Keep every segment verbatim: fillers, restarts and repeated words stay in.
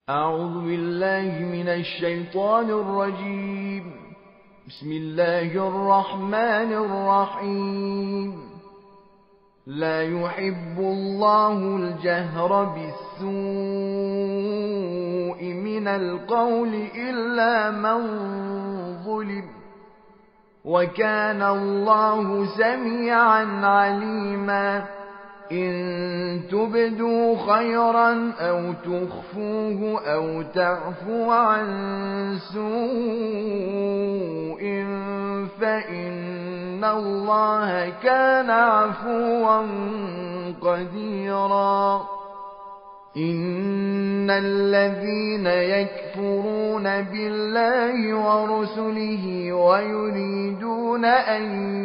أعوذ بالله من الشيطان الرجيم. بسم الله الرحمن الرحيم. لا يحب الله الجهر بالسوء من القول إلا من ظلم، وكان الله سميعا عليما. إن تبدوا خيرا أو تخفوه أو تعفو عن سوء فإن الله كان عفوا قديرا. إن الذين يكفرون بالله ورسله ويريدون أن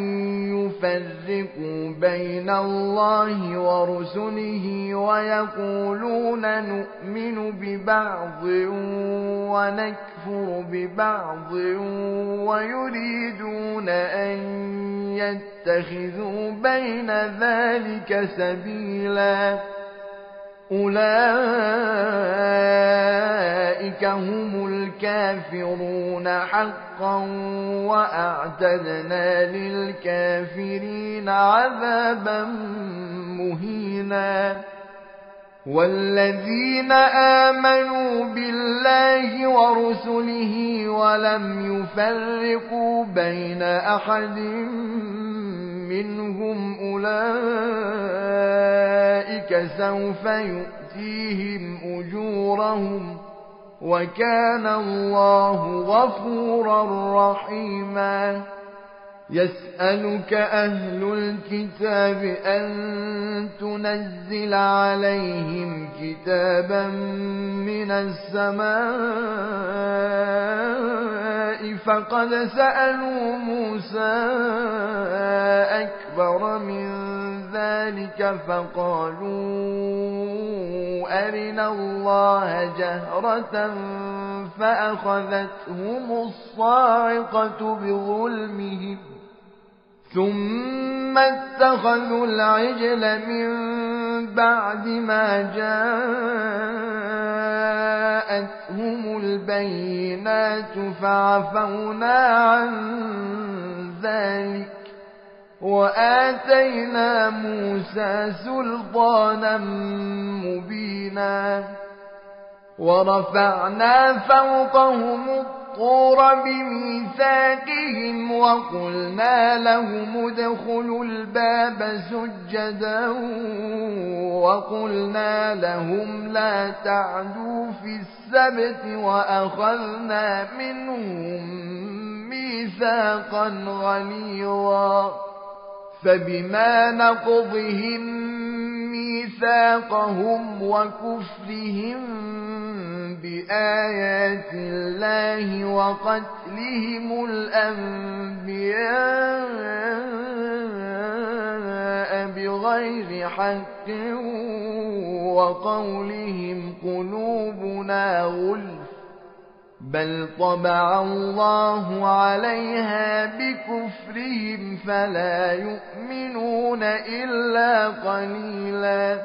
يفرقوا بين الله ورسله ويقولون نؤمن ببعض ونكفر ببعض ويريدون أن يتخذوا بين ذلك سبيلا، أولئك هم الكافرون حقا، وأعتدنا للكافرين عذابا مهينا. والذين آمنوا بالله ورسله ولم يفرقوا بين أحد منهم أولئك سوف يؤتيهم أجورهم، وكان الله غفورا رحيما. يسألك أهل الكتاب أن تنزل عليهم كتابا من السماء، فقد سألوا موسى أكبر من ذلك فقالوا أرنا الله جهرة فأخذتهم الصاعقة بظلمهم، ثم اتخذوا العجل من بعد ما جاءتهم البينات فعفونا عن ذلك وآتينا موسى سلطانا مبينا. ورفعنا فوقهم الطور بميثاقهم وقلنا لهم ادخلوا الباب سجدا وقلنا لهم لا تعدوا في السبت وأخذنا منهم ميثاقا غليظا. فبما نقضهم ميثاقهم وكفرهم بآيات الله وقتلهم الأنبياء بغير حق وقولهم قلوبنا غلف، بل طبع الله عليها بكفرهم فلا يؤمنون إلا قليلا.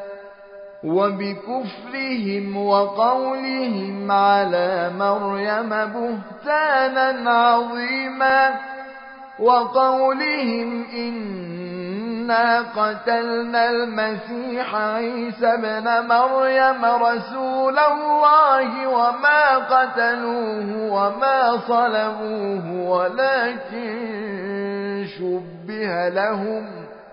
وبكفرهم وقولهم على مريم بهتانا عظيما، وقولهم إنا قتلنا المسيح عيسى ابن مريم رسول الله وما قتلوه وما صلبوه ولكن شبه لهم،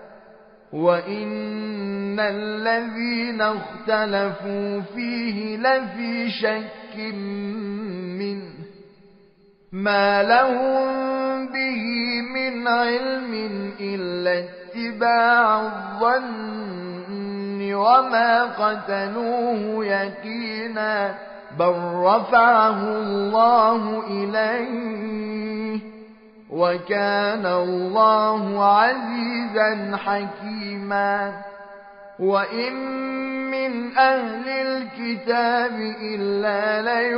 وإن الذين اختلفوا فيه لفي شك منه ما لهم به من علم إلا اتباع الظن وما قتلوه يقينا، بل رفعه الله إليه وكان الله عزيزا حكيما. وإن من أهل الكتاب إلا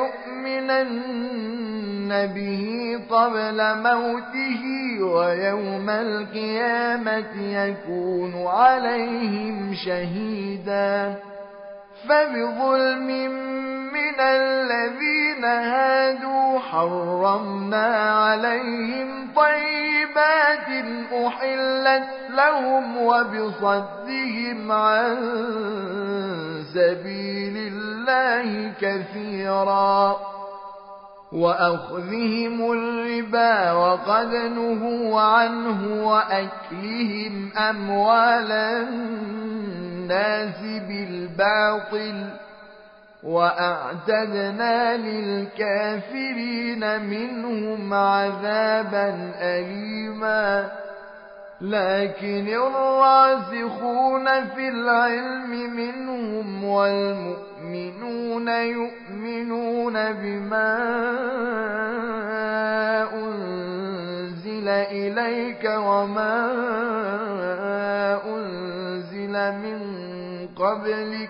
ليؤمنن به قبل موته ويوم القيامة يكون عليهم شهيدا. فبظلم من الذين هادوا حرمنا عليهم طيبات أحلت لهم وبصدهم عن سبيل الله كثيرا وأخذهم الربا وقد نهوا عنه وأكلهم أموال الناس بالباطل وأعتدنا للكافرين منهم عذابا أليما لكن الراسخون في العلم منهم والمؤمنون يؤمنون بما أنزل إليك وما أنزل من قبلك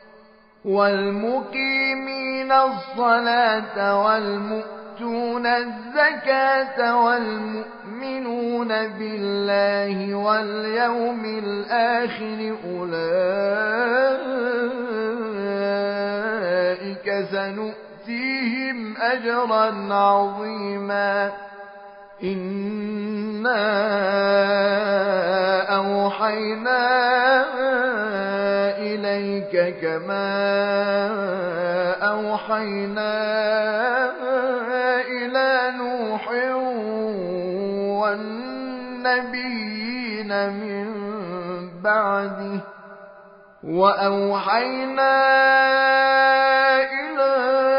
والمقيمين الصلاة والمؤتون الزكاة والمؤمنون بالله واليوم الآخر أولئك سنؤتيهم أجرا عظيما إنا أوحينا إليك كما أوحينا إلى نوح والنبيين من بعده وأوحينا إلى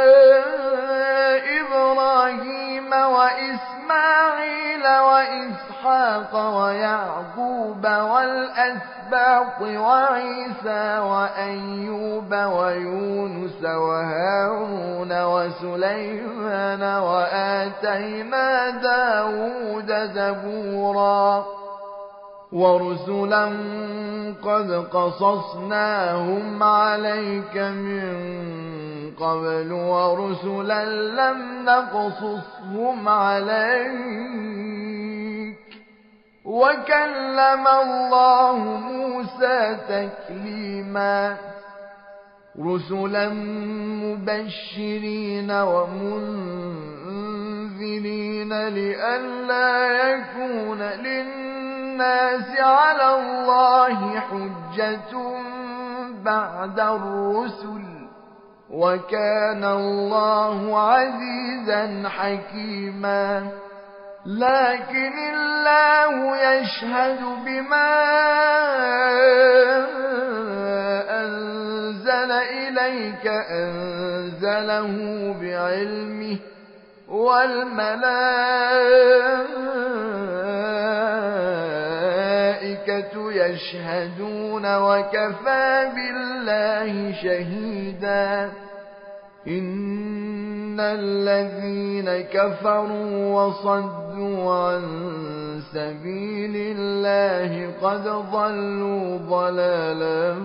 إبراهيم وإسماعيل وإسحاق ويعقوب والأسباط وعيسى وأيوب ويونس وهارون وسليمان وآتينا داود زبورا ورسلا قد قصصناهم عليك من قبل ورسلا لم نقصصهم عليك وكلم الله موسى تكليما رسلا مبشرين ومنذرين لئلا يكون للناس على الله حجة بعد الرسل وكان الله عزيزا حكيما لكن الله يشهد بما أنزل إليك أنزله بعلمه والملائكة يشهدون وكفى بالله شهيدا إن الذين كفروا وصدوا عن سبيل الله قد ضلوا ضلالا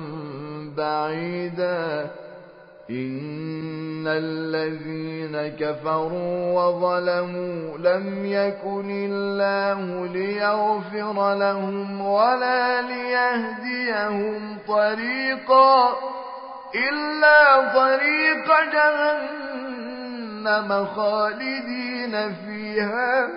بعيدا إن الذين كفروا وظلموا لم يكن الله ليغفر لهم ولا ليهديهم طريقا إلا طريق جهنم خالدين فيها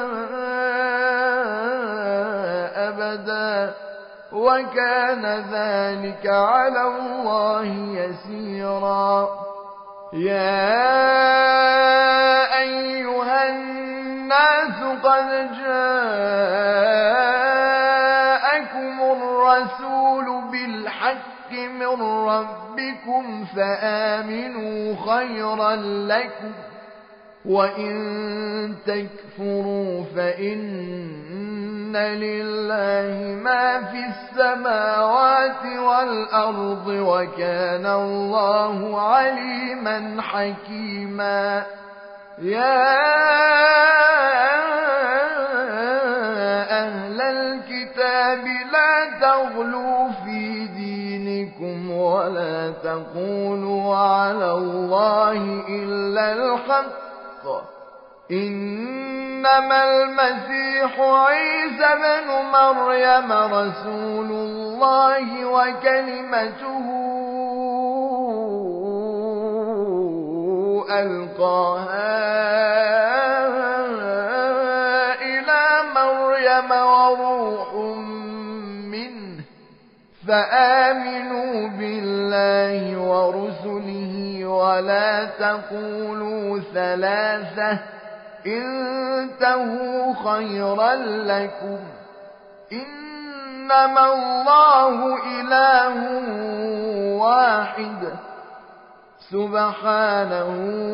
أبدا وكان ذلك على الله يسيرا يا أيها الناس قد جاءكم الرسول بالحق من ربكم فآمنوا خيرا لكم وإن تكفروا فإن لله ما في السماوات والأرض وكان الله عليما حكيما يا أهل الكتاب لا تغلوا في دينكم ولا تقولوا على الله إلا الحق إنما المسيح عيسى بن مريم رسول الله وكلمته ألقاها إلى مريم وروح منه فآمنوا بالله ورسله ولا تقولوا ثلاثة انتهوا خيرا لكم إنما الله إله واحد سبحانه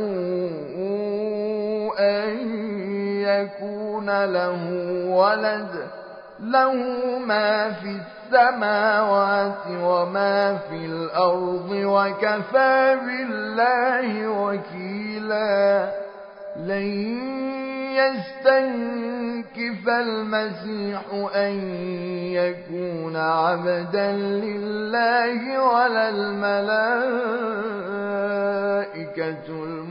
أن يكون له ولد له ما في السماوات وما في الأرض وكفى بالله وكيلا لن يستنكف المسيح أن يكون عبدا لله ولا الملائكة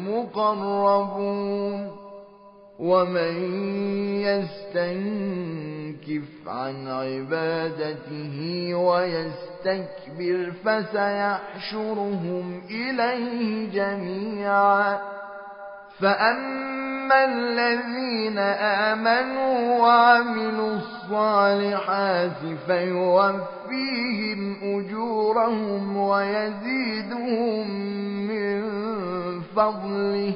المقربون ومن يستنكف عن عبادته ويستكبر فسيحشرهم إليه جميعا فأما الذين آمنوا وعملوا الصالحات فيوفيهم أجورهم ويزيدهم من فضله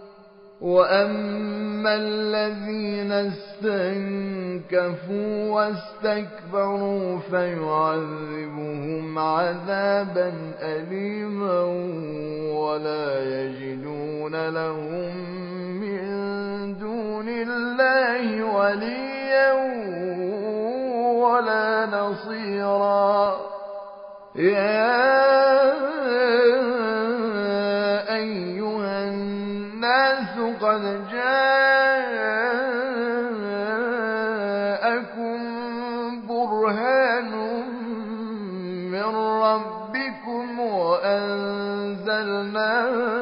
وأما الذين استنكفوا واستكبروا فيعذبهم عذابا أليما ولا يجدون لهم من دون الله وليا ولا نصيرا يا أيها الناس قد جاءكم برهان من ربكم وأنزلنا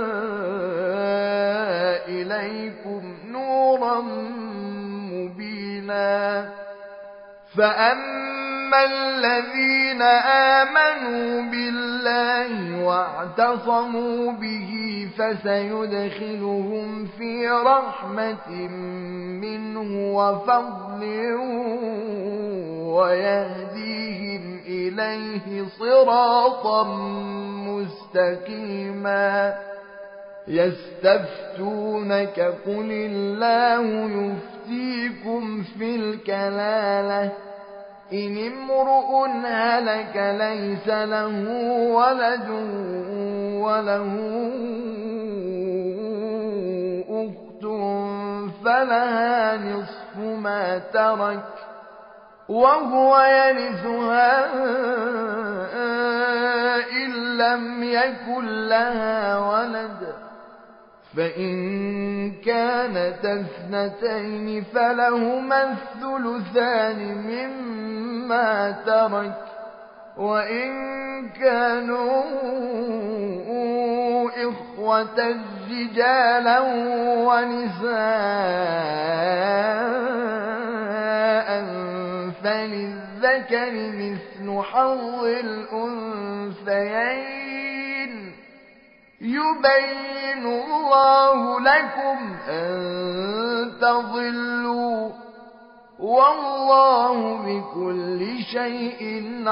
إليكم نورا مبينا فأما الذين آمنوا بالله واعتصموا به فسيدخلهم في رحمة منه وفضل ويهديهم إليه صراطا مستقيما يستفتونك قل الله يفتيكم في الكلالة إن امرؤ هلك ليس له ولد وله أخت فلها نصف ما ترك وهو يرثها إن لم يكن لها ولد فإن كانت اثنتين فلهما الثلثان مما ترك وإن كانوا إخوة رجالا ونساء فللذكر مثل حظ الأنثيين يبين الله لكم أن تضلوا والله بكل شيء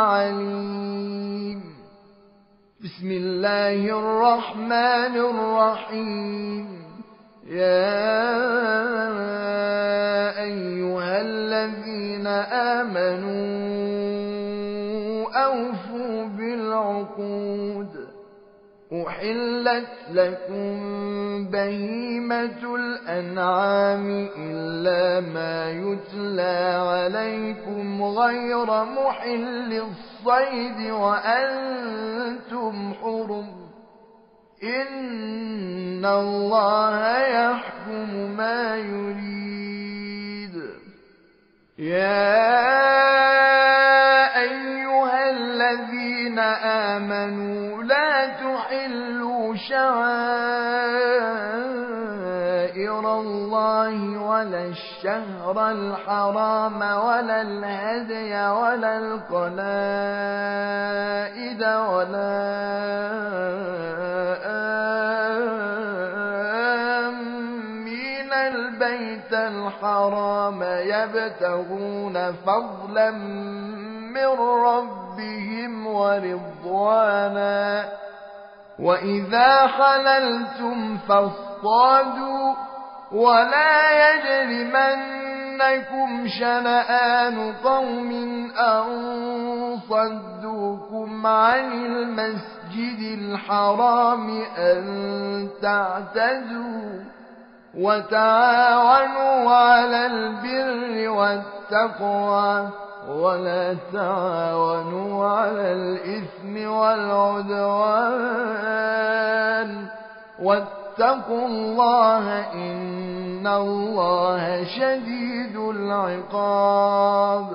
عليم بسم الله الرحمن الرحيم يا أيها الذين آمنوا أوفوا بالعقود أحلت لكم بهيمة الأنعام إلا ما يتلى عليكم غير محل الصيد وأنتم حرم إن الله يحكم ما يريد يا أيها الذين آمنوا لا تحلوا شعائر الله ولا الشهر الحرام ولا الهدي ولا القلائد ولا البيت الحرام يبتغون فضلا من ربهم ورضوانا وإذا حللتم فاصطادوا ولا يجرمنكم شنآن قوم أن صدوكم عن المسجد الحرام أن تعتدوا وتعاونوا على البر والتقوى ولا تعاونوا على الإثم والعدوان واتقوا الله إن الله شديد العقاب.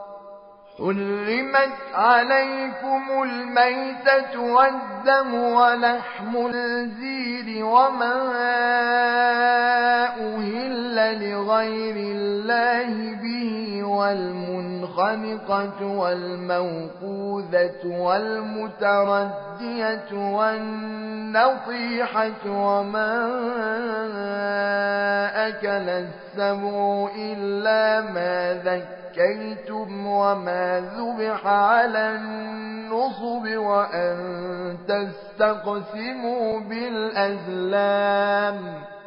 حرمت عليكم الميتة والدم ولحم الخنزير وما أهل لغير الله به والمنخنقة والموقوذة والمتردية والنطيحة وما أكل السبع إلا ما ذكرتم أكلتم وما ذبح على النصب وأن تستقسموا بالأزلام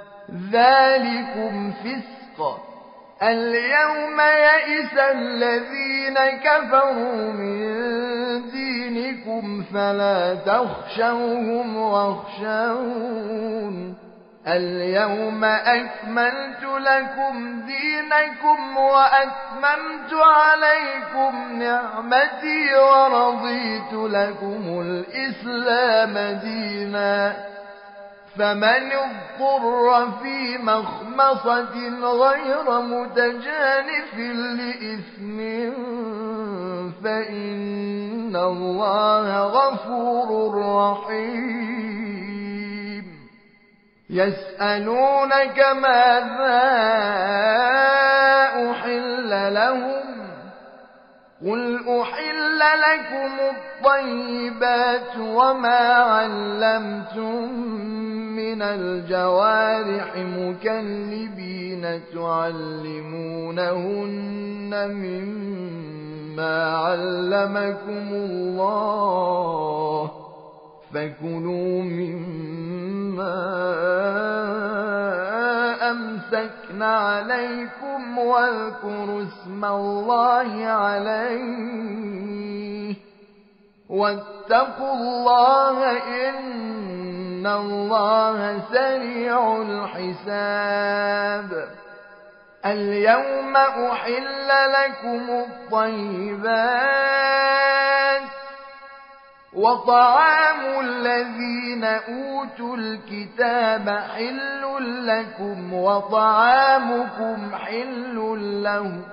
ذلكم فسق. اليوم يئس الذين كفروا من دينكم فلا تخشوهم واخشون. اليوم أكملت لكم دينكم وأتممت عليكم نعمتي ورضيت لكم الإسلام دينا فمن اضطر في مخمصة غير متجانف لإثم فإن الله غفور رحيم. يسألونك ماذا أحل لهم قل أحل لكم الطيبات وما علمتم من الجوارح مكلبين تعلمونهن مما علمكم الله فكلوا مما أمسكن عليكم واذكروا اسم الله عليه واتقوا الله إن الله سريع الحساب. اليوم أحل لكم الطيبات وطعام الذين أوتوا الكتاب حل لكم وطعامكم حل لهم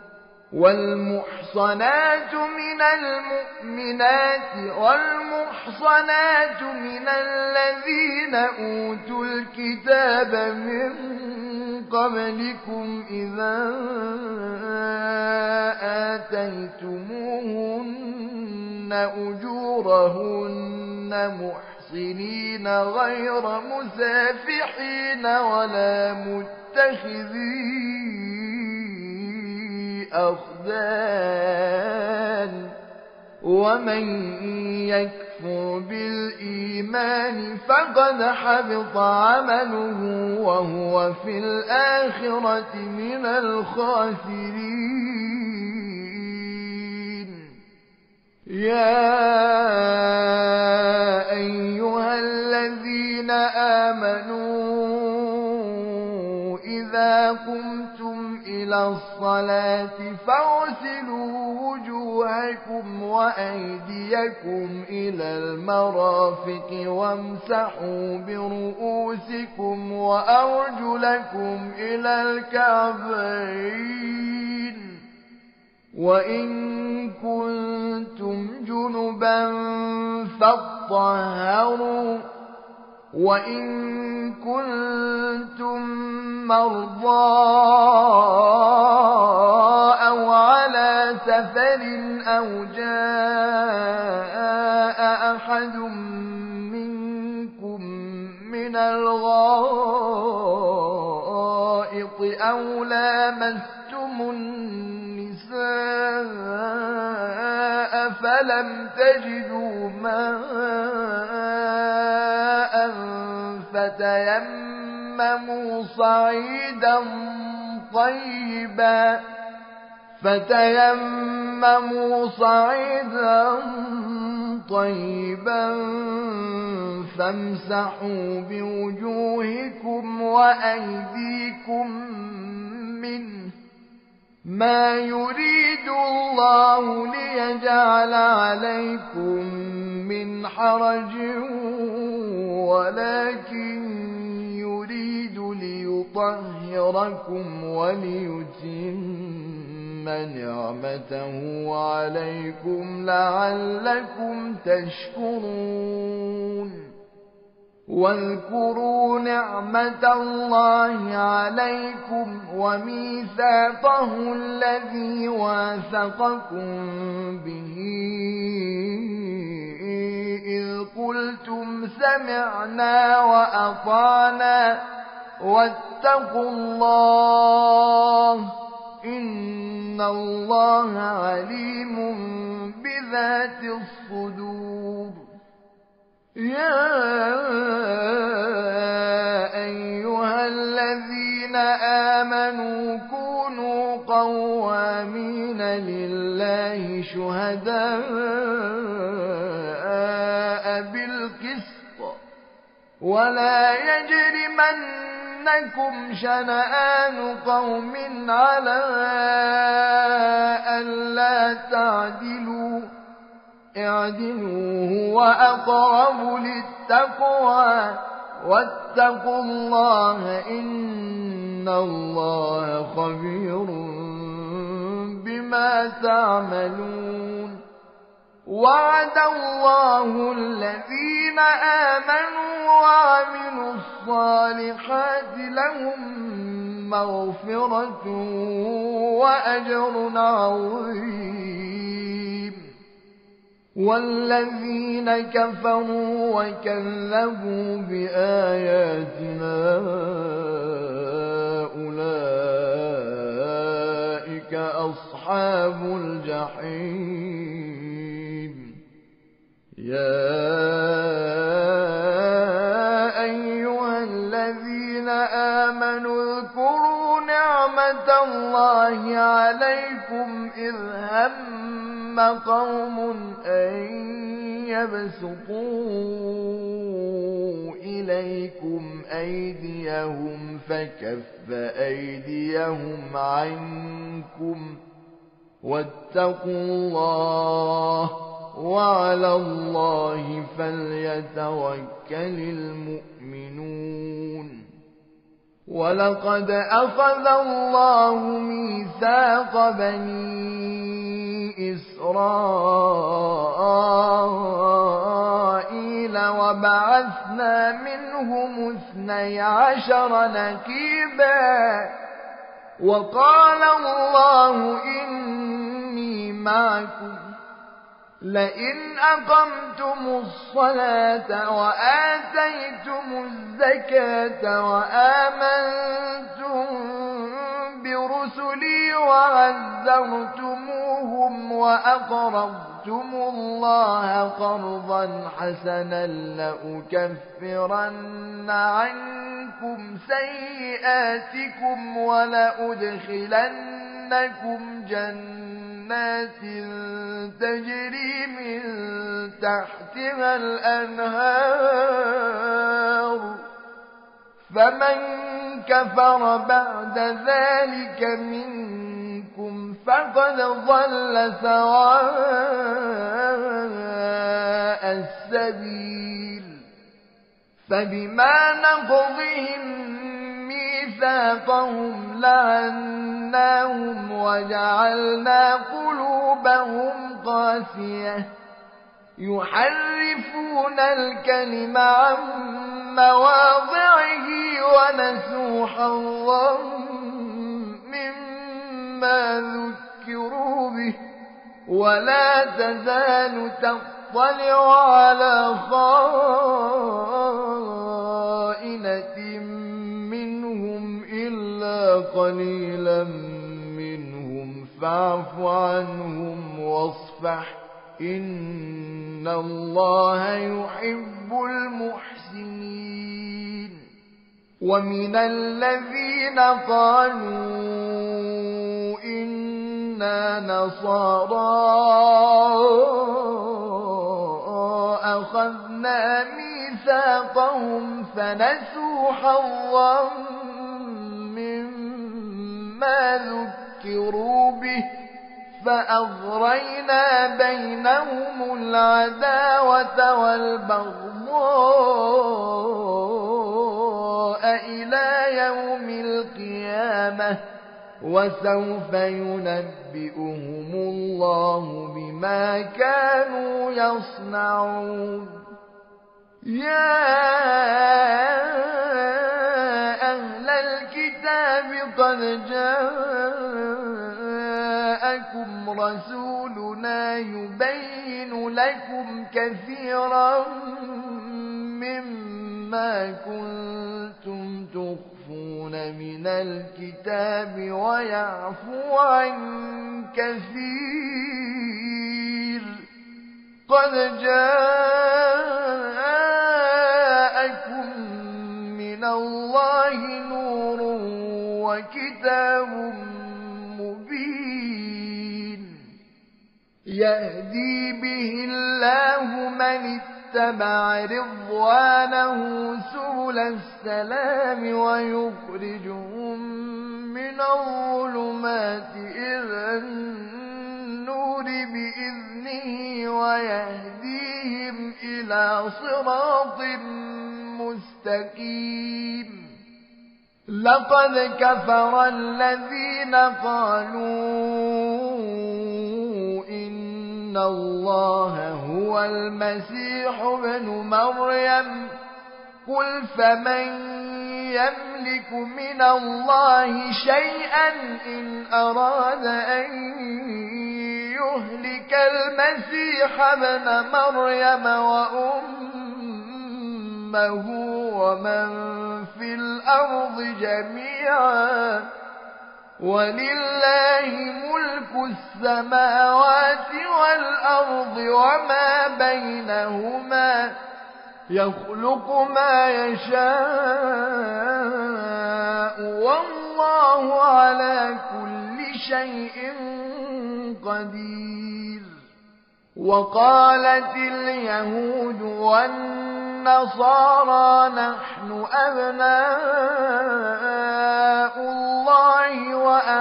والمحصنات من المؤمنات والمحصنات من الذين أوتوا الكتاب من قبلكم إذا آتيتموهن أجورهن محصنين غير مسافحين ولا متخذي أخدان ومن يكفر بالإيمان فقد حبط عمله وهو في الآخرة من الخاسرين. يا أيها الذين آمنوا إذا قمتم إلى الصلاة فاغسلوا وجوهكم وأيديكم إلى المرافق وامسحوا برؤوسكم وأرجلكم إلى الكعبين وإن كنتم جنبا فاطهروا وإن كنتم مرضى أو على سفر أو جاء أحد منكم من الغائط أو لامستم النساء فلم تجدوا ماء فتيمموا صعيدا طيبا فتيمموا صعيدا طيبا فامسحوا بوجوهكم وأيديكم منه ما يريد الله ليجعل عليكم من حرج ولكن يريد ليطهركم وليتم نعمته عليكم لعلكم تشكرون واذكروا نعمة الله عليكم وميثاقه الذي واثقكم به إذ قلتم سمعنا وأطعنا واتقوا الله إن الله عليم بذات الصدور يا أيها الذين آمنوا كونوا قوامين لله شهداء بالقسط ولا يجرمنكم شنآن قوم على ألا تعدلوا اعدلوا هو أقرب للتقوى واتقوا الله إن الله خبير بما تعملون وعد الله الذين آمنوا وعملوا الصالحات لهم مغفرة وأجر عظيم والذين كفروا وكذبوا بآياتنا أولئك أصحاب الجحيم يا أيها الذين آمنوا اذكروا نعمة الله عليكم إذ هم قوم أن يبسطوا إليكم أيديهم فكف أيديهم عنكم واتقوا الله وعلى الله فليتوكل المؤمنون ولقد أخذ الله ميثاق بني إسرائيل وبعثنا منهم اثني عشر نقيبا وقال الله إني معكم لئن أقمتم الصلاة وآتيتم الزكاة وآمنتم برسلي وعزرتموهم وأقرضتم الله قرضا حسنا لأكفرن عنكم سيئاتكم ولأدخلنكم جنات تجري من تحتها الأنهار فمن كفر بعد ذلك منكم فقد ضل سواء السبيل فبما نقضهم ميثاقهم لعناهم وجعلنا قلوبهم قاسية يحرفون الكلم عن مواضعه ونسوا حظا مما ذكروا به ولا تزال تطلع على خائنة منهم إلا قليلا منهم فاعف عنهم واصفح إن الله يحب المحسنين ومن الذين قالوا إنا نصارى أخذنا ميثاقهم فنسوا حظا مما ذكروا به فأغرينا بينهم العداوة والبغضاء إلى يوم القيامة وسوف ينبئهم الله بما كانوا يصنعون يا أهل الكتاب قد جاءكم رسولنا يبين لكم كثيرا مما كنتم تخفون من الكتاب ويعفو عن كثير قد جاءكم من الله نور وكتاب مبين يهدي به الله من اتبع رضوانه سبل السلام ويخرجهم من الظلمات إلى النور بإذنه ويهديهم إلى صراط مستقيم لقد كفر الذين قالوا إن الله هو المسيح ابن مريم قل فمن يملك من الله شيئا إن أراد أن يهلك المسيح ابن مريم وأمه ومن في الأرض جميعا ولله ملك السماوات والأرض وما بينهما يخلق ما يشاء والله على كل شيء قدير وقالت اليهود والنصارى نحن أبناء الله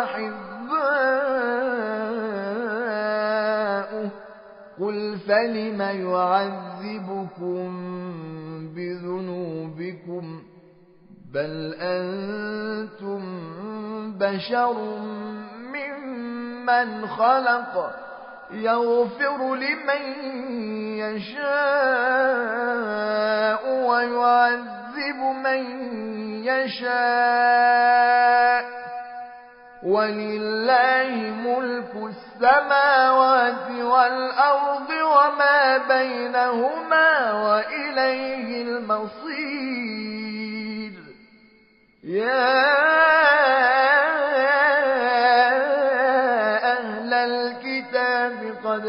وأحباؤه قل فلم يعذبكم بذنوبكم بل أنتم بشر ممن خلق يغفر لمن يشاء ويعذب من يشاء ولله ملك السماوات والأرض وما بينهما وإليه المصير يا أهل الكتاب قد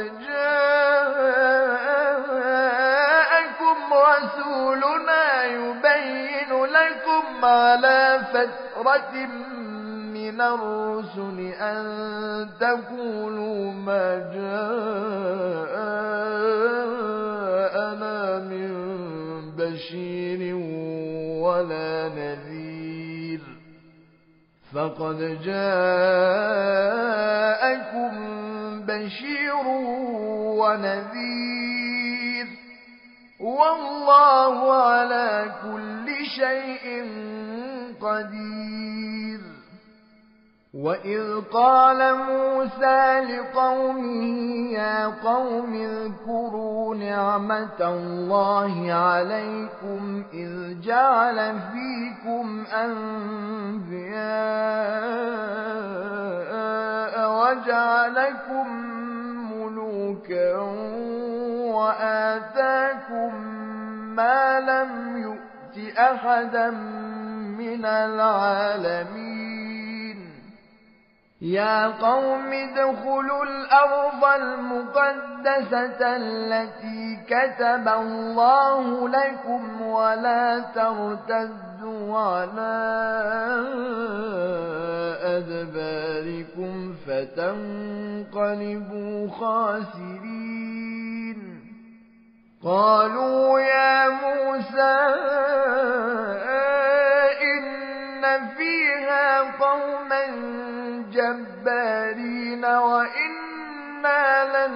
جاءكم رسولنا يبين لكم على فترة من الرسل أن تقولوا ما جاءنا من بشير ولا نذير فقد جاءكم بشير ونذير والله على كل شيء قدير وإذ قال موسى لقومه يا قوم اذكروا نعمة الله عليكم إذ جعل فيكم أنبياء وجعلكم ملوكا وآتاكم ما لم يؤت أحدا من العالمين يا قوم ادخلوا الأرض المقدسة التي كتب الله لكم ولا ترتدوا على أدباركم فتنقلبوا خاسرين قالوا يا موسى إن فيها قوما جبارين وإنا لن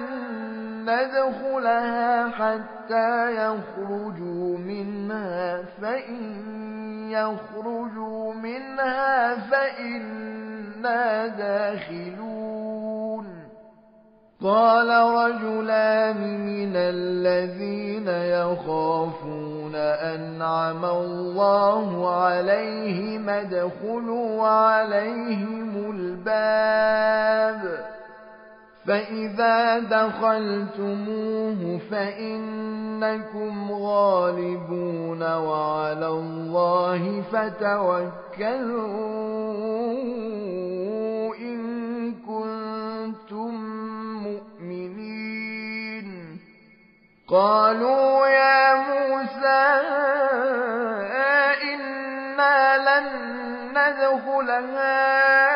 ندخلها حتى يخرجوا منها فإن يخرجوا منها فإنا داخلون قال رجلان من الذين يخافون أنعم الله عليهم ادخلوا عليهم الباب فإذا دخلتموه فإنكم غالبون وعلى الله فتوكلوا إن كنتم مؤمنين قالوا يا موسى إنا لن ندخلها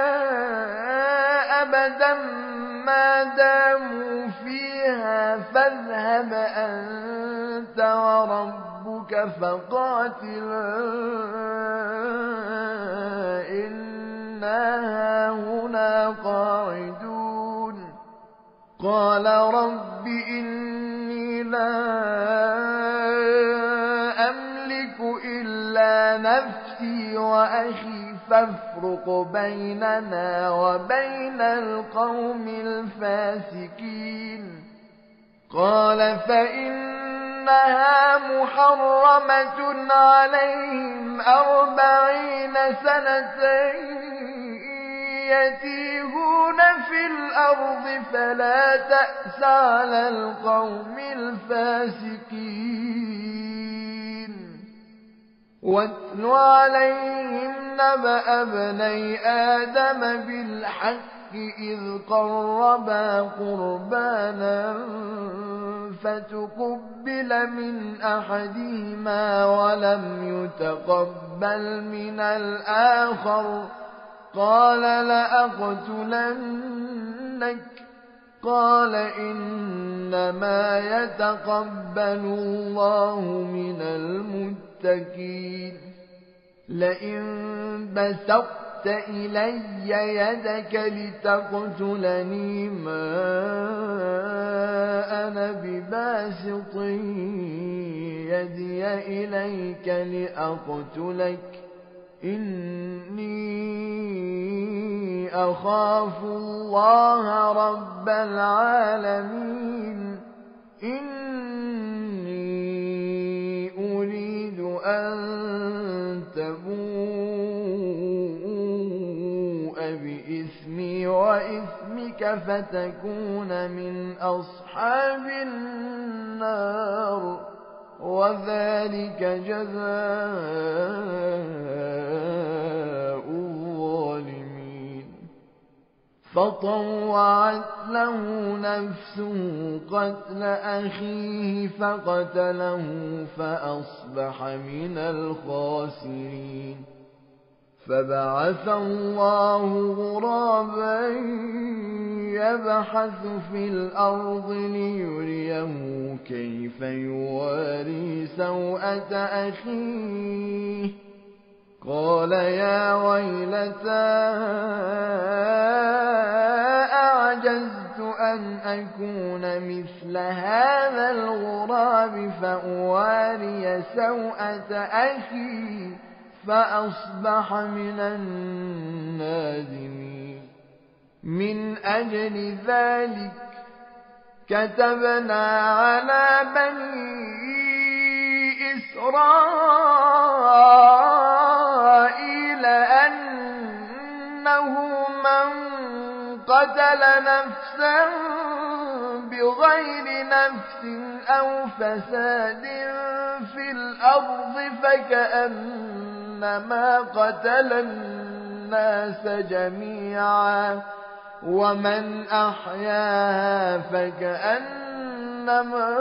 أبدا ما داموا فيها فاذهب أنت وربك فقاتلا إنا هنا قاعدون قال رب إني لا أملك إلا نفسي وأخي فافرق بيننا وبين القوم الفاسقين قال فإنها محرمة عليهم أربعين سنة يتيهون في الأرض فلا تأس على القوم الفاسقين واتل عليهم نبأ ابني آدم بالحق إذ قربا قربانا فتقبل من أحدهما ولم يتقبل من الآخر قال لأقتلنك قال إنما يتقبل الله من المتقين لئن بسطت إلي يدك لتقتلني ما أنا بباسط يدي إليك لأقتلك إني أخاف الله رب العالمين إني أريد أن تبوء بإثمي وإثمك فتكون من أصحاب النار وذلك جزاء الظالمين فطوعت له نفسه قتل أخيه فقتله فأصبح من الخاسرين فبعث الله غرابا يبحث في الأرض ليريه كيف يواري سوءة أخيه قال يا ويلتى أعجزت أن أكون مثل هذا الغراب فأواري سوءة أخي فأصبح من النادمين من أجل ذلك كتبنا على بني إسرائيل أنه من قتل نفسا بغير نفس أو فساد في الأرض فكأنما قتل الناس جميعا ومن أحياها فكأنما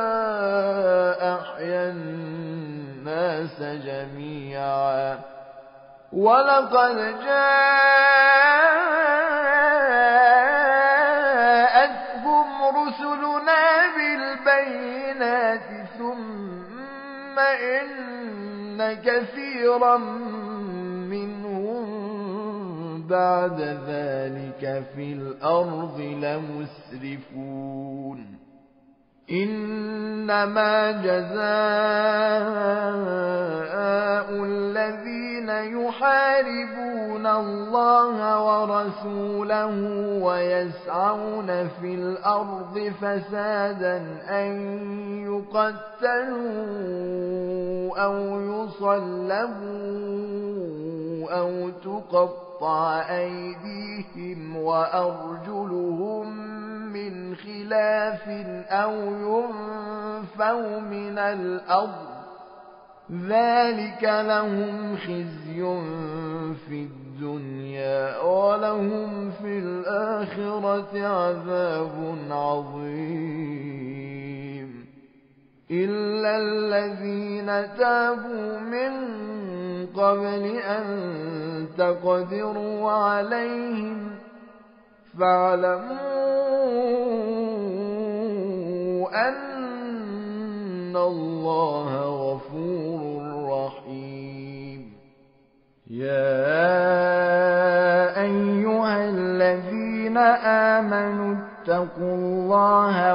أحيا الناس جميعا ولقد جاءتهم رسلنا بالبينات ثم إن كثيرا منهم بعد ذلك في الأرض لمسرفون إنما جزاء الذين يحاربون الله ورسوله ويسعون في الأرض فسادا أن يقتلوا أو يصلبوا أو تقطع أيديهم وأرجلهم من خلاف أو ينفوا من الأرض ذلك لهم خزي في الدنيا ولهم في الآخرة عذاب عظيم إلا الذين تابوا من قبل أن تقدروا عليهم فاعلموا أن الله غفور رحيم يا أيها الذين آمنوا اتقوا الله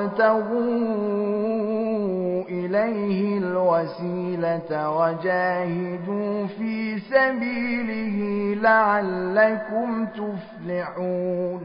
وابتغوا إليه الوسيلة وجاهدوا في سبيله لعلكم تفلحون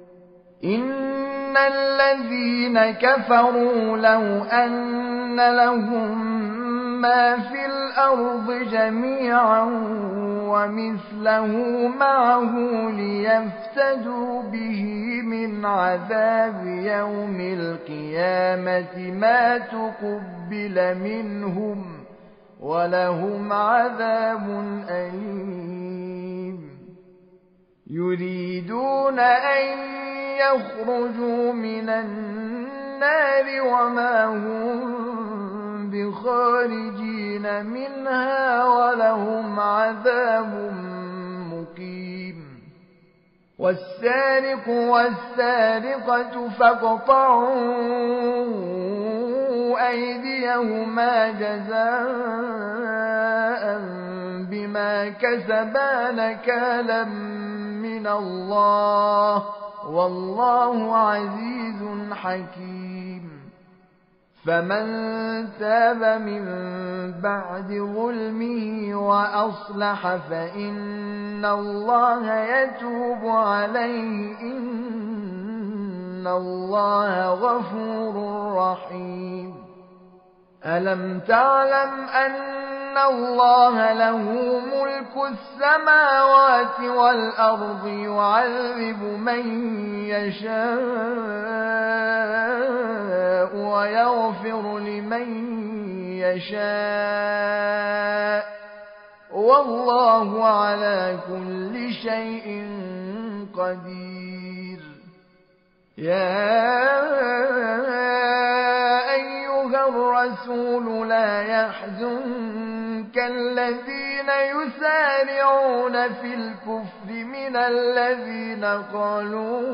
إن الذين كفروا لو أن لهم ما في الأرض جميعا ومثله معه ليفتدوا به من عذاب يوم القيامة ما تقبل منهم ولهم عذاب أليم يريدون أن يخرجوا من النار وما هم بخارجين منها ولهم عذاب مقيم والسارق والسارقة فاقطعوا أيديهما جزاء بما كسبا نكالا من الله والله عزيز حكيم فمن تاب من بعد ظلمه وأصلح فإن الله يتوب عليه إن الله غفور رحيم ألم تعلم أن الله له ملك السماوات والأرض يعذب من يشاء ويغفر لمن يشاء والله على كل شيء قدير يا أيها الرسول لا يحزنك الذين يسارعون في الكفر من الذين قالوا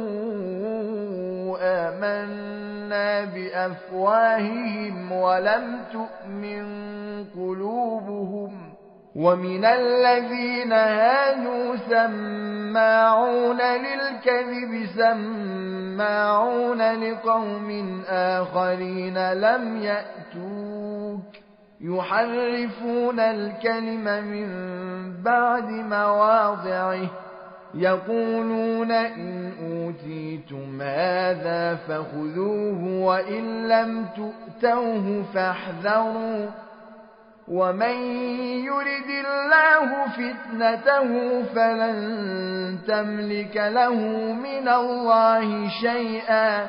آمنا بأفواههم ولم تؤمن قلوبهم ومن الذين هادوا سماعون للكذب سماعون لقوم آخرين لم يأتوك يحرفون الكلم من بعد مواضعه يقولون إن أوتيتم هذا فخذوه وإن لم تؤتوه فاحذروا ومن يرد الله فتنته فلن تملك له من الله شيئا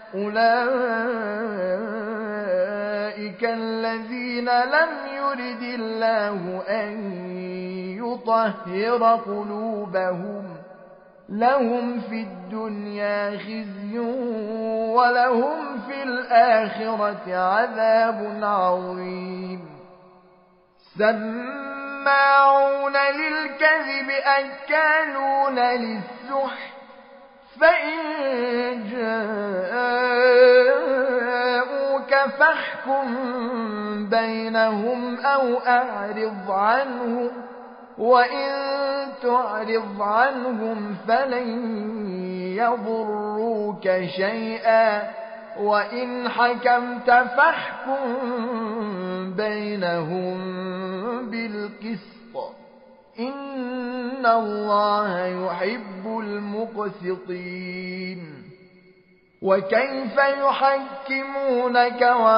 أولئك الذين لم يرد الله أن يطهر قلوبهم لهم في الدنيا خزي ولهم في الآخرة عذاب عظيم سماعون للكذب أكالون للسحت فإن جاءوك فاحكم بينهم أو أعرض عنهم وإن تعرض عنهم فلن يضروك شيئا وإن حكمت فاحكم بينهم بالقسط إن الله يحب المقسطين وكيف يحكمونك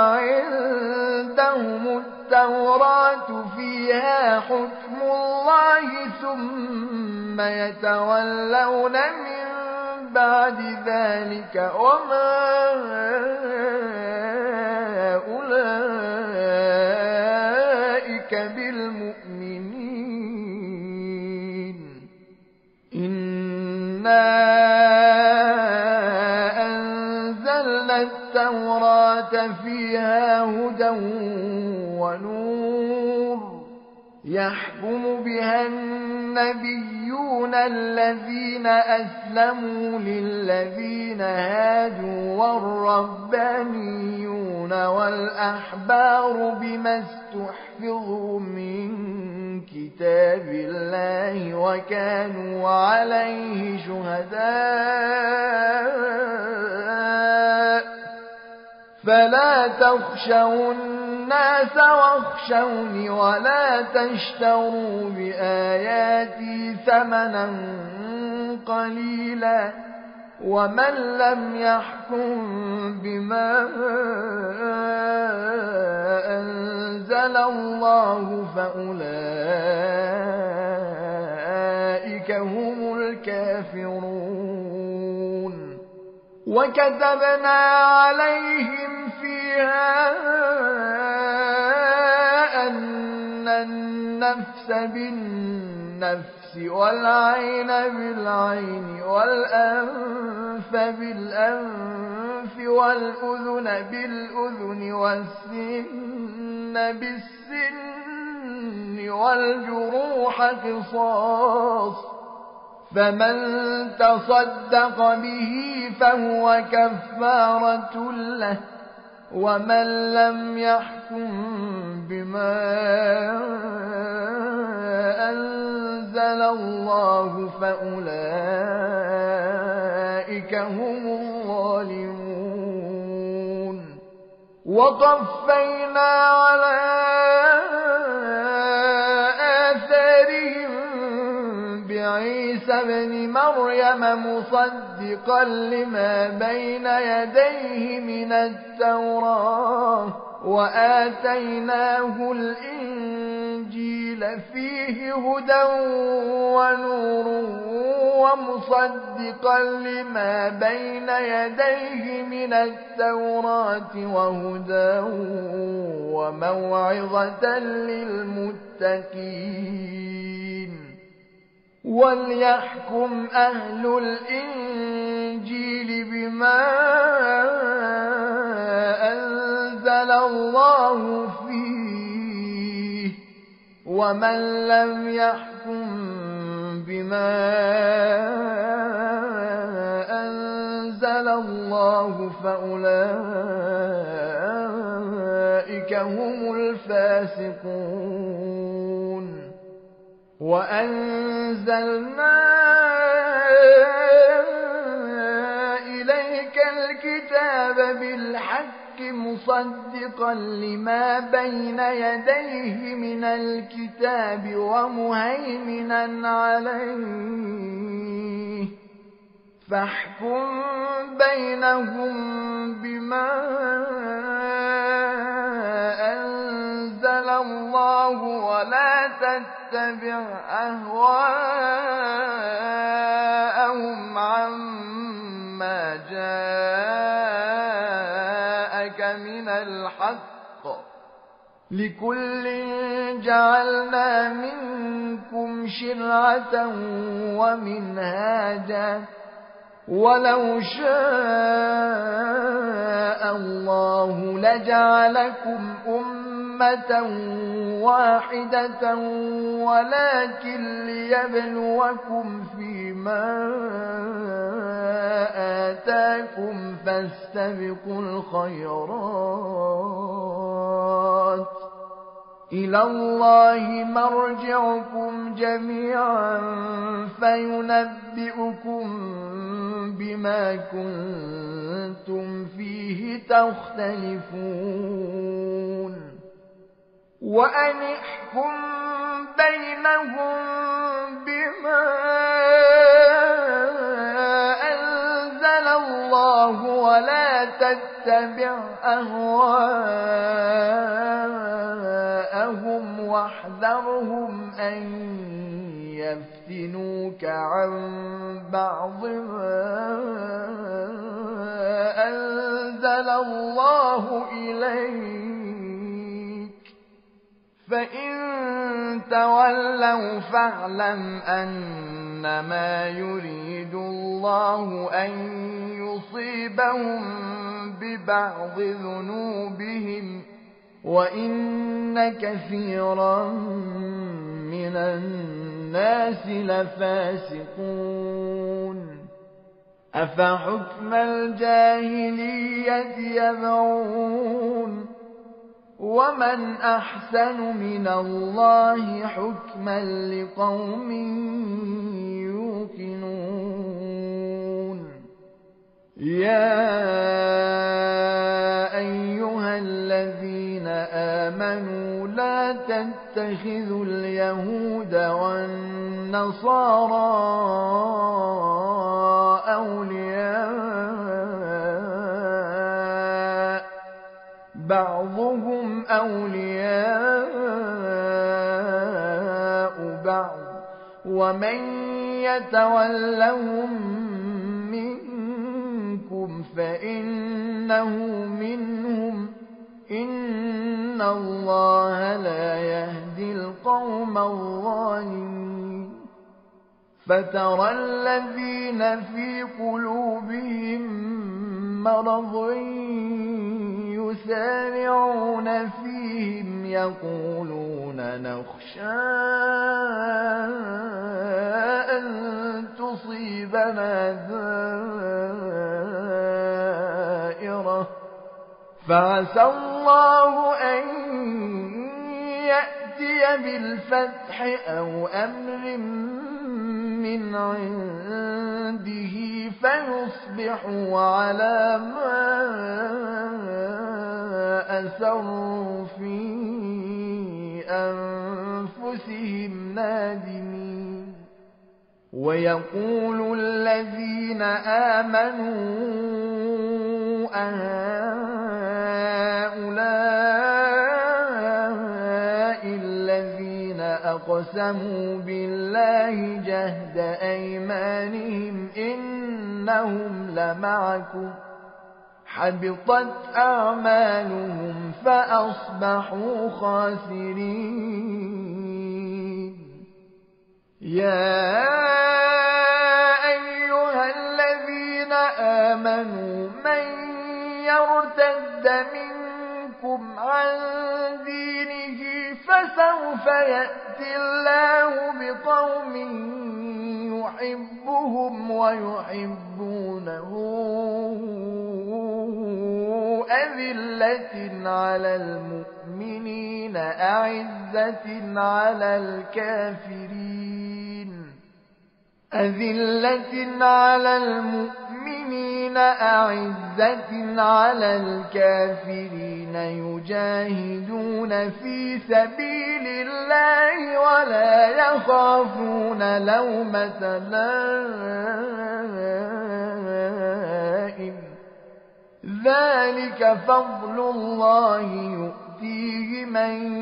وعندهم التوراة فيها حكم الله ثم يتولون من بعد ذلك وما أولئك بالمؤمنين إنا أنزلنا التوراة فيها هدى ونور يحكم بها النبيون الذين أسلموا للذين هادوا والربانيون والأحبار بما استحفظوا من كتاب الله وكانوا عليه شهداء فلا تخشوا الناس واخشوني ولا تشتروا بآياتي ثمنا قليلا ومن لم يحكم بما أنزل الله فأولئك هم الكافرون وكتبنا عليهم فيها أن النفس بالنفس والعين بالعين والأنف بالأنف والأذن بالأذن والسن بالسن والجروح قصاص فمن تصدق به فهو كفارة له ومن لم يحكم بما أنزل الله فأولئك هم الظالمون وقفينا على آثارهم بعيسى بن مريم مصدقا لما بين يديه من التوراة وآتيناه الإنجيل فيه هدى ونور ومصدقا لما بين يديه من التوراة وهدى وموعظة للمتقين وليحكم أهل الإنجيل بما أنزل الله فيه ومن لم يحكم بما أنزل الله فأولئك هم الفاسقون وأنزلنا إليك الكتاب بالحق مصدقا لما بين يديه من الكتاب ومهيمنا عليه فاحكم بينهم بما أنزل الله ولا تتبع أهواءهم عما جاءك من الحق لكل جعلنا منكم شرعة ومنهاجا ولو شاء الله لجعلكم أمة واحدة ولكن ليبلوكم فيما آتاكم فاستبقوا الخيرات إلى الله مرجعكم جميعا فينبئكم بما كنتم فيه تختلفون وأن احكم بينهم بما أنزل الله ولا تتبع أهواءهم واحذرهم أن يفتنوك عن بعض ما أنزل الله إليك فإن تولوا فاعلم أنما يريد الله أن يصيبهم ببعض ذنوبهم وإن كثيرا من الناس لفاسقون أفحكم الجاهلية يبغون ومن أحسن من الله حكما لقوم يوقنون يا أيها الذين آمنوا لا تتخذوا اليهود والنصارى أولياء بعضهم أولياء بعض ومن يتولهم منكم فإنه منهم إن الله لا يهدي القوم الظالمين فترى الذين في قلوبهم مرض يسارعون فيهم يقولون نخشى أن تصيبنا دائرة فعسى الله أن يأتي بالفتح أو أمر من عنده فيصبحوا على ما أسروا في أنفسهم نادمين ويقول الذين آمنوا أهؤلاء الذين أقسموا بالله جهد أيمانهم إنهم لمعكم حبطت أعمالهم فأصبحوا خاسرين يا أيها الذين آمنوا من يرتد منكم عن دينه فسوف يأتي الله بقوم يحبهم ويحبونه أذلة على المؤمنين أعزة على الكافرين أذلة على المؤمنين أعزة على الكافرين يجاهدون في سبيل الله ولا يخافون لومة لائم ذلك فضل الله يؤتيه من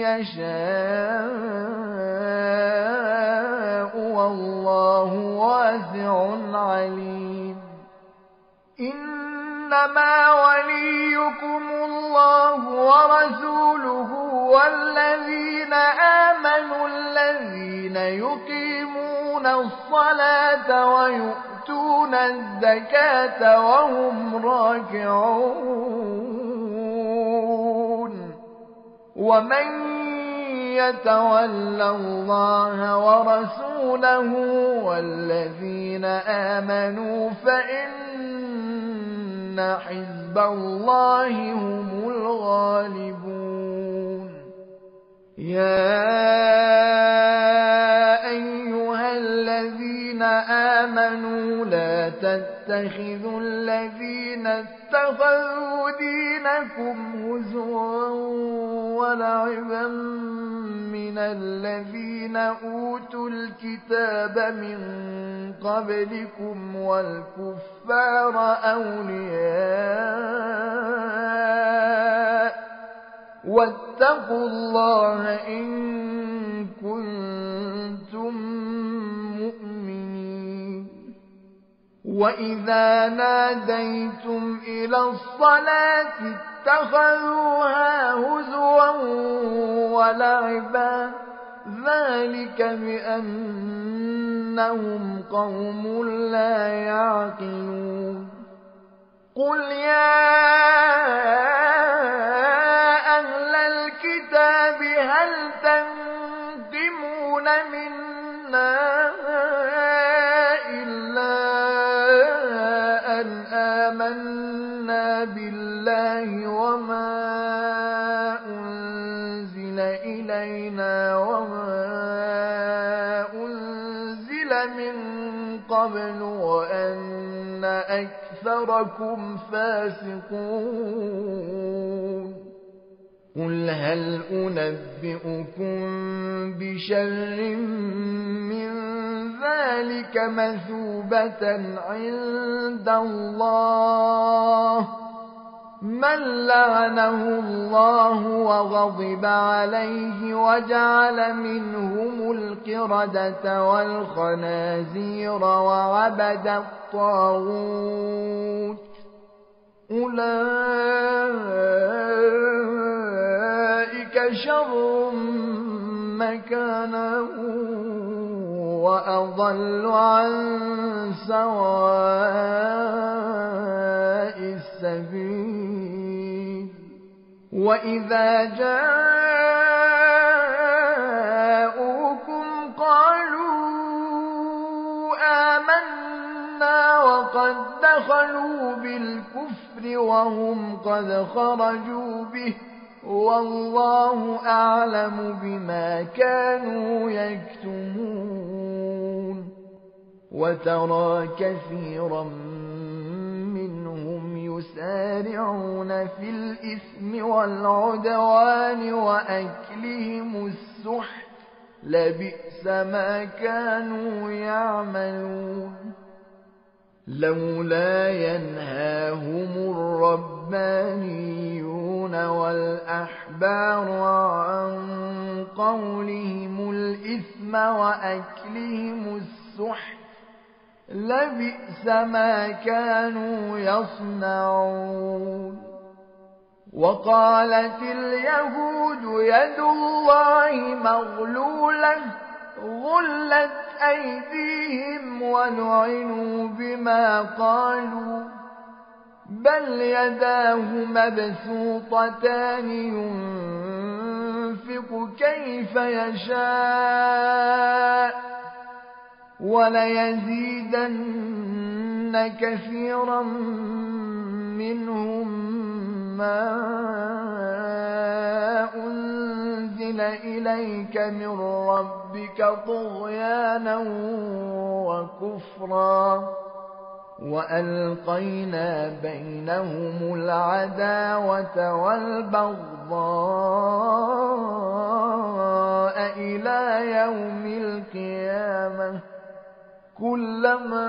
يشاء والله واسع عليم إنما وليكم الله ورسوله والذين آمنوا الذين الذين يقيمون الصلاة ويؤتون الزكاة وهم راكعون ومن يتول الله ورسوله والذين آمنوا فإن حزب الله هم الغالبون يا أيها الذين آمنوا لا تتخذوا الذين اتخذوا دينكم هزوا ولعبا من الذين أوتوا الكتاب من قبلكم والكفار أولياء واتقوا الله إن كنتم مؤمنين وإذا ناديتم إلى الصلاة اتخذوها هزوا ولعبا ذلك بأنهم قوم لا يعقلون قل يا أهل الكتاب هل تنقمون منا إلا أن آمنا بالله وما أنزل إلينا وما أنزل من قبل وأن أكثركم فاسقون قل هل أنبئكم بشر من ذلك مثوبة عند الله من لعنه الله وغضب عليه وجعل منهم القردة والخنازير وعبد الطاغوت أولئك شر مكانا وأضل عن سواء السبيل وإذا جاءوكم قالوا آمنا وقد دخلوا بالكفر وهم قد خرجوا به والله أعلم بما كانوا يكتمون وترى كثيرا منهم يسارعون في الإثم والعدوان وأكلهم السحت لبئس ما كانوا يعملون لولا ينهاهم الربانيون والأحبار عن قولهم الإثم وأكلهم السحت لبئس ما كانوا يصنعون وقالت اليهود يد الله مغلولة غلت أيديهم ولعنوا بما قالوا بل يداه مبسوطتان ينفق كيف يشاء وليزيدن كثيرا منهم ما أنزل إليك من ربك طغيانا وكفرا وألقينا بينهم العداوة والبغضاء إلى يوم القيامة كلما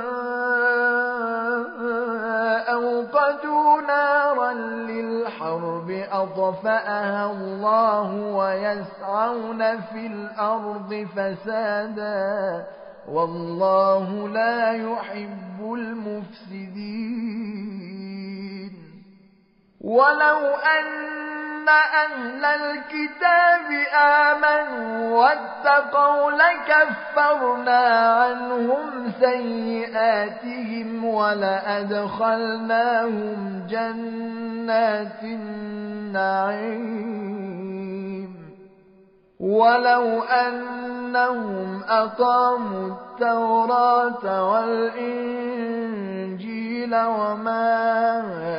أوقدوا نارا للحرب أطفأها الله ويسعون في الأرض فسادا والله لا يحب المفسدين ولو أن أهل الكتاب آمنوا واتقوا لكفرنا عنهم سيئاتهم ولأدخلناهم جنات النعيم ولو أنهم أقاموا التوراة والإنجيل وما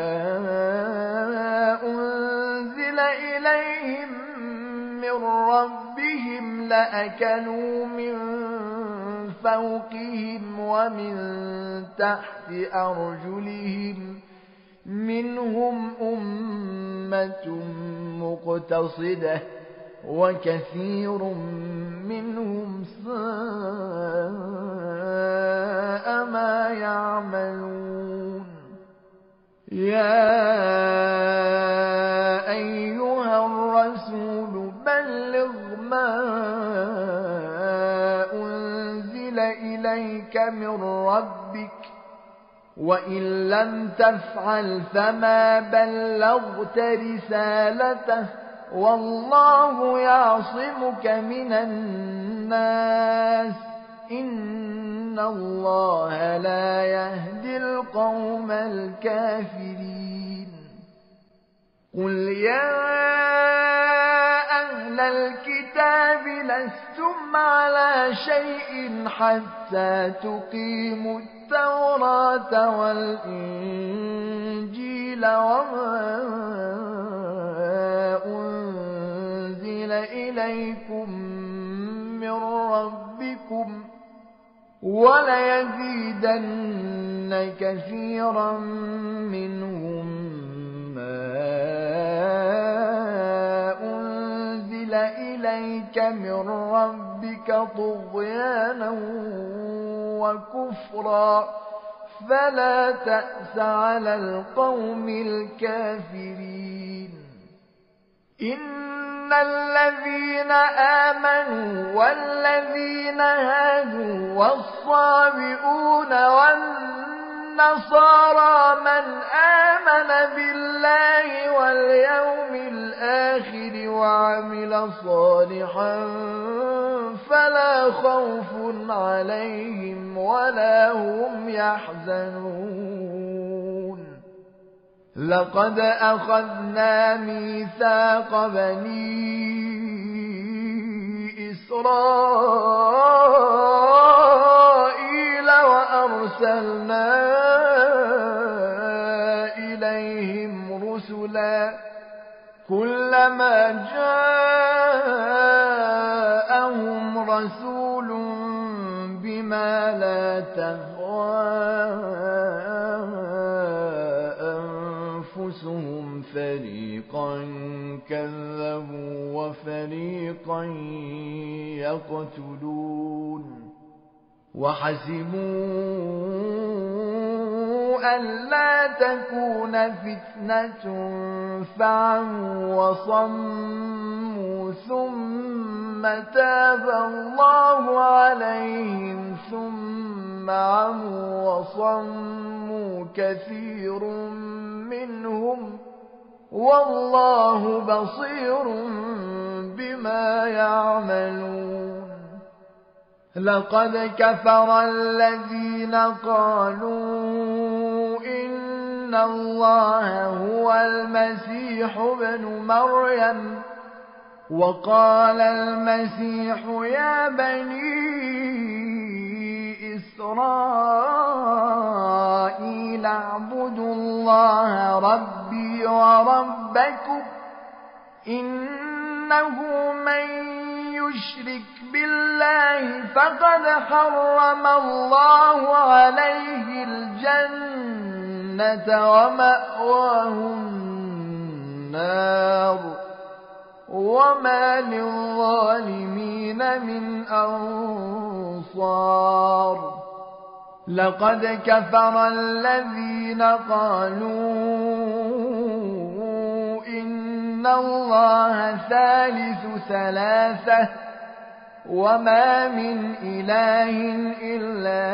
أنزل إليهم من ربهم لأكلوا من فوقهم ومن تحت أرجلهم منهم أمة مقتصدة وكثير منهم ساء ما يعملون يا أيها الرسول بلغ ما أنزل إليك من ربك وإن لم تفعل فما بلغت رسالته والله يعصمك من الناس إن الله لا يهدي القوم الكافرين قل يا أهل الكتاب لستم على شيء حتى تقيموا التوراة والإنجيل وما أنزل إليكم من ربكم وليزيدن كثيرا منهم ما أنزل إليك من ربك طغيانا وكفرا فلا تأس على القوم الكافرين إن الذين آمنوا والذين هادوا والصابئون والنصارى من آمن بالله واليوم الآخر وعمل صالحا فلا خوف عليهم ولا هم يحزنون لقد أخذنا ميثاق بني إسرائيل وأرسلنا إليهم رسلا كلما جاءهم رسول بما لا تهوى أنفسهم فريقا كذبوا وفريقا يقتلون وحسبوا ألا تكون فتنة فعموا وصموا ثم تاب الله عليهم ثم عموا وصموا كثير منهم والله بصير بما يعملون لقد كفر الذين قالوا إن الله هو المسيح ابن مريم وقال المسيح يا بني إسرائيل اعبدوا الله ربي وربكم إنه من يشرك بالله فقد حرم الله عليه الجنة ومأواه النار وما للظالمين من أنصار لقد كفر الذين قالوا إن الله ثالث ثلاثة وما من إله إلا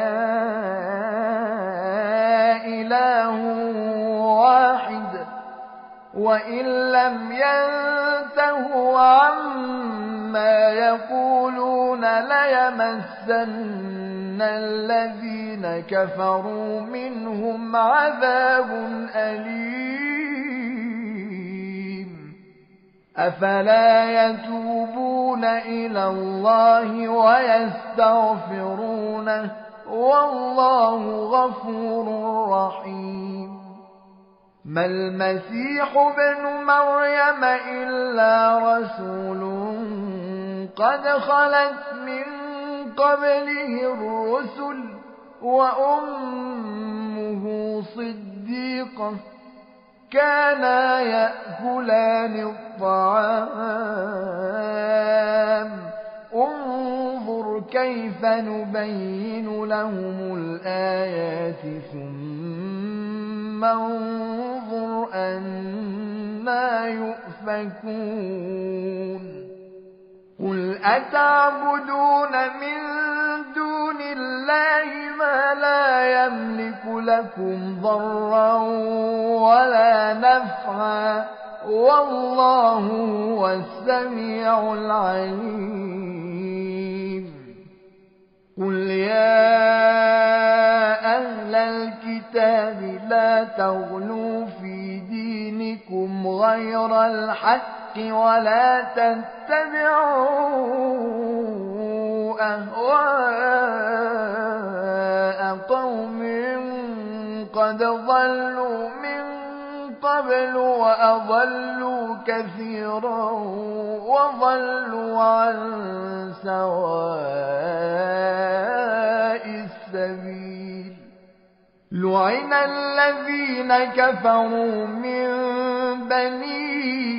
إله واحد وإن لم ينتهوا عما يقولون ليمسن الذين كفروا منهم عذاب أليم أفلا يتوبون إلى الله ويستغفرونه والله غفور رحيم ما المسيح ابن مريم إلا رسول قد خلت من قبله الرسل وأمه صديقة كانا يأكلان الطعام انظر كيف نبين لهم الآيات ثم انظر أنا يؤفكون قل أتعبدون من دون الله ما لا يملك لكم ضرا ولا نفعا والله هو السميع العليم قل يا أهل الكتاب لا تغلوا في دينكم غير الحق ولا تتبعوا أهواء قوم قد ضلوا من قبل وأضلوا كثيرا وضلوا عن سواء السبيل لعن الذين كفروا من بني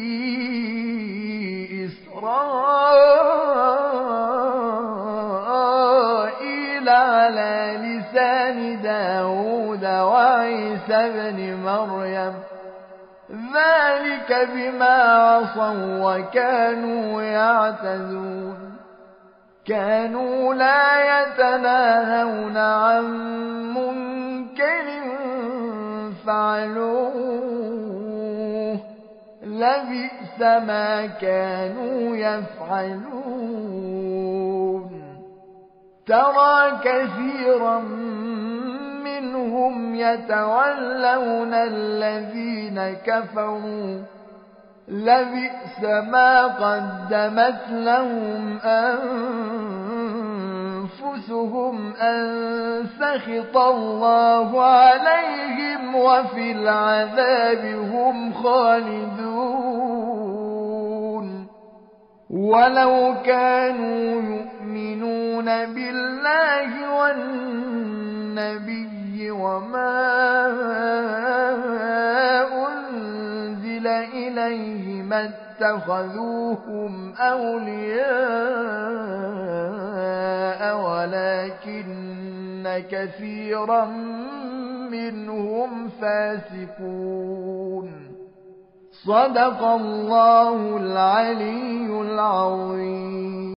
إسرائيل على لسان داود وعيسى بن مريم ذلك بما عصوا وكانوا يعتدون كانوا لا يتناهون عن منكر فعلوه لبئس ما كانوا يفعلون ترى كثيرا منهم يتولون الذين كفروا لبئس ما قدمت لهم أنفسهم أن سخط الله عليهم وفي العذاب هم خالدون ولو كانوا يؤمنون بالله والنبي وما أنزل إليه ما اتخذوهم أولياء ولكن كثيرا منهم فاسقون صدق الله العلي العظيم.